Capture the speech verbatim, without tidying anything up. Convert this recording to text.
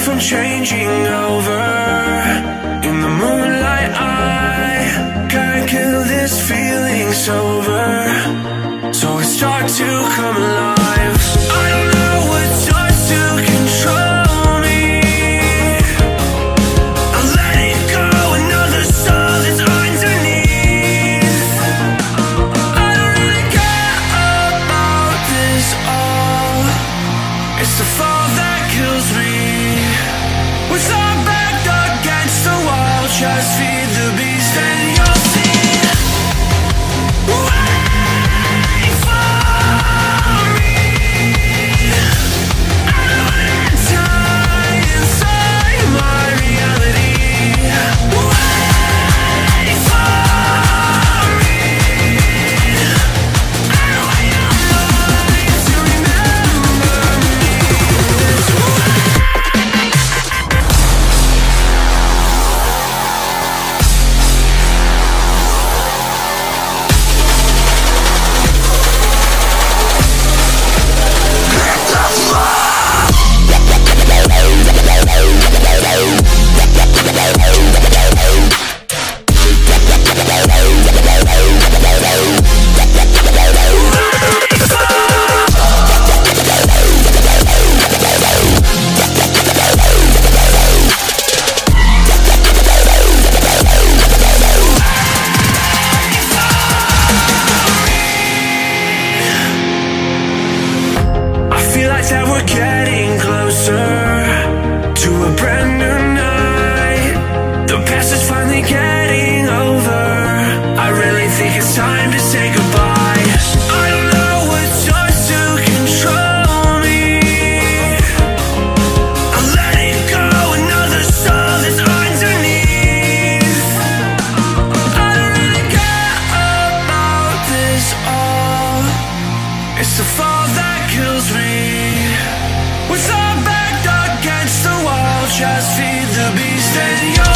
from changing over. In the moonlight I can't kill this feeling sober, so I start to come alive. I don't know what starts to control me. I let it go, another soul that's underneath. I don't really care about this all. It's the fall that kills me. With our back against the wall, just feed the beast and you'll see. Wait for me. I don't die inside my reality. Wait for me. I want your mind to remember me. That we're getting closer to a brand new night. The past is finally getting over. I really think it's time to say goodbye. I don't know what starts to control me. I let it go, another soul that's underneath. I don't really care about this all. It's the fall that kills me. With our back against the wall, just feed the beast and you'll